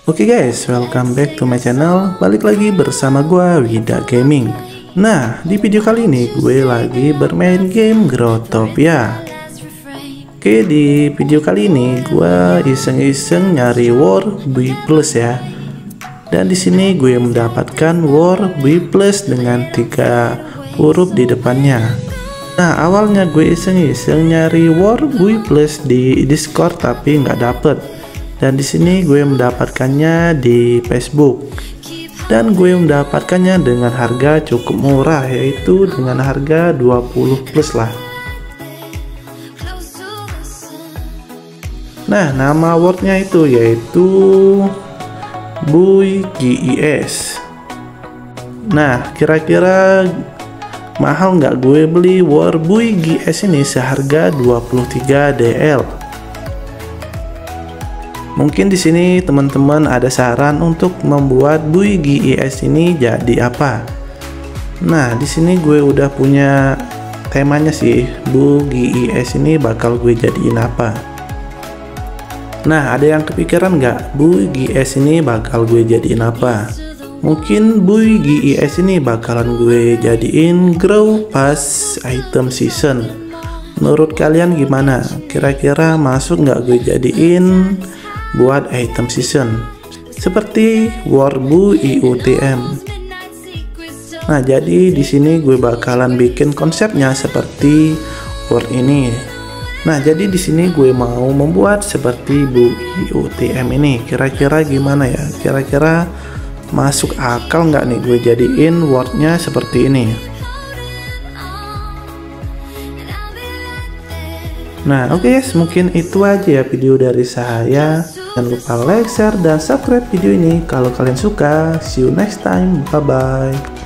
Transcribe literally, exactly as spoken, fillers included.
Oke guys, welcome back to my channel. Balik lagi bersama gua Wida Gaming. Nah, di video kali ini gue lagi bermain game Growtopia. Oke, di video kali ini gua iseng-iseng nyari War Bui Plus ya. Dan di sini gue mendapatkan War Bui Plus dengan tiga huruf di depannya. Nah, awalnya gue iseng-iseng nyari War Bui Plus di Discord tapi nggak dapet. Dan di sini gue mendapatkannya di Facebook. Dan gue mendapatkannya dengan harga cukup murah, yaitu dengan harga dua puluh plus lah. Nah, nama wordnya itu yaitu Bui G I S. Nah, kira-kira mahal nggak gue beli War Bui G I S ini seharga dua puluh tiga D L. Mungkin di sini teman-teman ada saran untuk membuat Bui G I S ini jadi apa? Nah, di sini gue udah punya temanya sih. Bui G I S ini bakal gue jadiin apa? Nah, ada yang kepikiran nggak Bui G I S ini bakal gue jadiin apa? Mungkin Bui G I S ini bakalan gue jadiin Grow Pass Item Season. Menurut kalian gimana? Kira-kira masuk nggak gue jadiin buat item season seperti War Bui U T M. Nah, jadi di sini gue bakalan bikin konsepnya seperti War ini. Nah, jadi di sini gue mau membuat seperti Bui U T M ini. Kira-kira gimana ya? Kira-kira masuk akal nggak nih gue jadiin wordnya seperti ini? Nah, oke okay guys, mungkin itu aja ya video dari saya. Jangan lupa like, share, dan subscribe video ini kalau kalian suka. See you next time. Bye-bye.